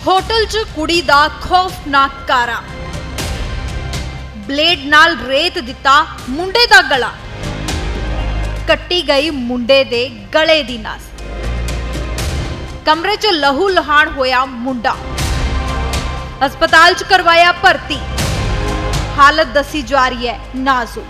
Hotel च कुड़ी दा खौफनाक कारा, ब्लेड नाल रेत दिता मुंडे दा गला, कट्टी गई मुंडे दे गले दी नस, कमरे च लहू लहान होया मुंडा, अस्पताल च करवाया भर्ती, हालत दसी जा रही है नाजुक।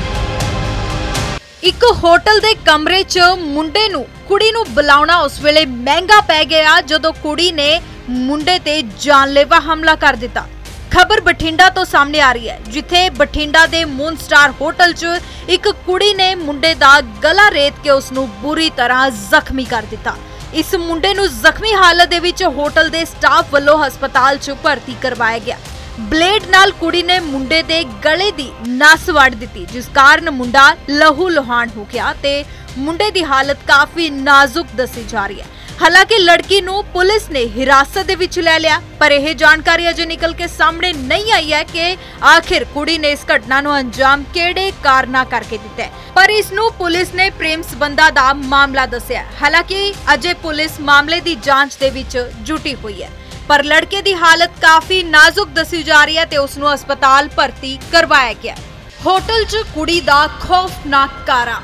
एक होटल दे कमरे च मुंडे नू कुड़ी नू बुलाउणा उस वेले महंगा पै गया जदों कुड़ी ने मुंडे ते जानलेवा हमला कर दिता। खबर बठिंडा तो सामने आ रही है, जिथे बठिंडा दे मून स्टार होटल च एक कुड़ी ने मुंडे दा गला रेत के उसनू बुरी तरह जख्मी कर दिता। इस मुंडे नू जख्मी हालत दे विच होटल दे स्टाफ वल्लों हस्पताल च भर्ती करवाया गया। ब्लेड नाल कुड़ी ने मुंडे दे गले दी नस वड़ दिती, जिस कारण मुंडा लहू लुहान हो गया ते मुंडे दी हालत काफी नाजुक दसी जा रही है। हालांकि लड़की नू पुलिस ने हिरासत दे विच ले लिया, पर यह जानकारी अजे निकल के सामने नहीं आई है कि आखिर कुड़ी ने इस घटना नू अंजाम केड़े कारणा करके दिता है। पर इसनू पुलिस ने प्रेम संबंधा दा मामला दस्सिया। हालांकि अजे पुलिस मामले दी जांच दे विच जुटी हुई है, पर लड़के दी हालत काफी नाजुक दसी जा रही है ते उसनू अस्पताल भर्ती करवाया गया। होटल च कुड़ी दा खौफनाक कारा,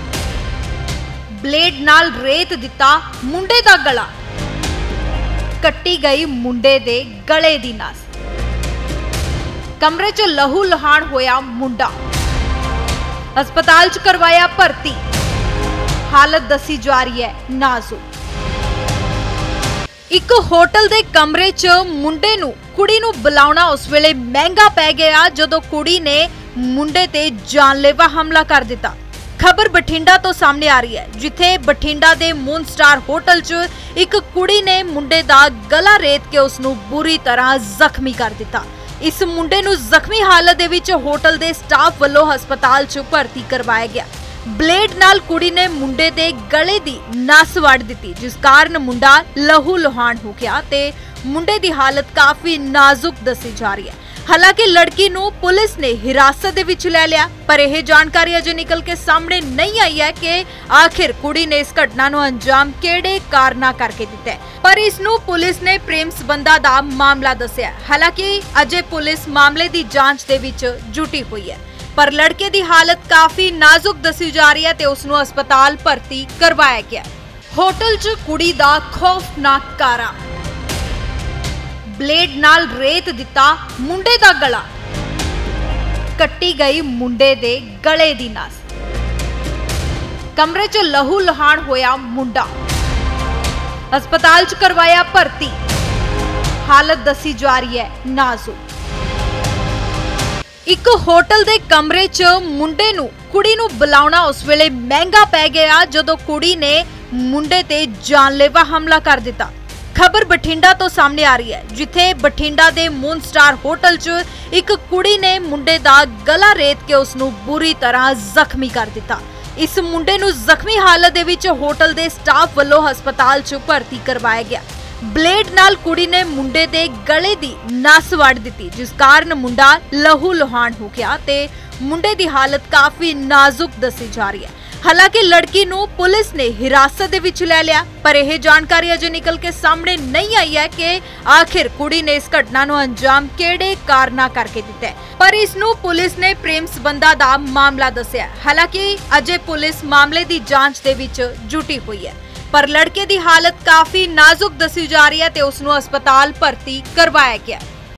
ब्लेड नाल रेत दिता मुंडे दा गला, कट्टी गई मुंडे दे गले दी नस, कमरे च लहू लहान होया मुंडा, अस्पताल च करवाया भर्ती, हालत दसी जा रही है नाजुक। एक होटल दे कमरे च मुंडे नू कुड़ी नू बुलाउणा उस वेले महंगा पै गया जदों कुड़ी ने मुंडे ते जानलेवा हमला कर दिता। खबर बठिंडा तो सामने आ रही है, जिथे बठिंडा दे मून स्टार होटल च एक कुड़ी ने मुंडे दा गला रेत के उसनू बुरी तरह जख्मी कर दिता। इस मुंडे नू जख्मी हालत दे विच होटल दे स्टाफ वल्लों हस्पताल च भर्ती करवाया गया। ब्लेड नाल कुड़ी ने मुंडे दे गले दी नस वड़ दिती, जिस कारण मुंडा लहू लुहान हो गया ते मुंडे दी हालत काफी नाजुक दसी जा रही है। हालांकि लड़की नू पुलिस ने हिरासत दे विच ले लिया, पर यह जानकारी अजे निकल के सामने नहीं आई है कि आखिर कुड़ी ने इस घटना नू अंजाम केड़े कारणा करके दिता है। पर इसनू पुलिस ने प्रेम संबंधा दा मामला दस्सिया। हालांकि अजे पुलिस मामले दी जांच दे विच जुटी हुई है, पर लड़के दी हालत काफी नाजुक दसी जा रही है ते उसनू अस्पताल भर्ती करवाया गया। होटल च कुड़ी दा खौफनाक कारा, ब्लेड नाल रेत दिता मुंडे दा गला, कट्टी गई मुंडे दे गले दी नस, कमरे च लहू लहान होया मुंडा, अस्पताल च करवाया भर्ती, हालत दसी जा रही है नाजुक। एक होटल दे कमरे च मुंडे नू कुड़ी नू बुलाउणा उस वेले महंगा पै गया जदों कुड़ी ने मुंडे ते जानलेवा हमला कर दिता। खबर बठिंडा तो सामने आ रही है, जिथे बठिंडा दे मून स्टार होटल च एक कुड़ी ने मुंडे दा गला रेत के उसनू बुरी तरह जख्मी कर दिता। इस मुंडे नू जख्मी हालत दे विच होटल दे स्टाफ वल्लों हस्पताल च भर्ती करवाया गया। ब्लेड नाल कुड़ी ने मुंडे दे गले दी नस वड़ दिती, जिस कारण मुंडा लहू लुहान हो गया ते मुंडे दी हालत काफी नाजुक दसी जा रही है। हालांकि लड़की नू पुलिस ने हिरासत दे विच ले लिया, पर यह जानकारी अजे निकल के सामने नहीं आई है कि आखिर कुड़ी ने इस घटना नू अंजाम केड़े कारणा करके दिता है। पर इसनू पुलिस ने प्रेम संबंधा दा मामला दस्सिया। हालांकि अजे पुलिस मामले दी जांच दे विच जुटी हुई है, पर लड़के दी हालत काफी नाजुक दसी जा रही है ते उसनू अस्पताल भर्ती करवाया गया।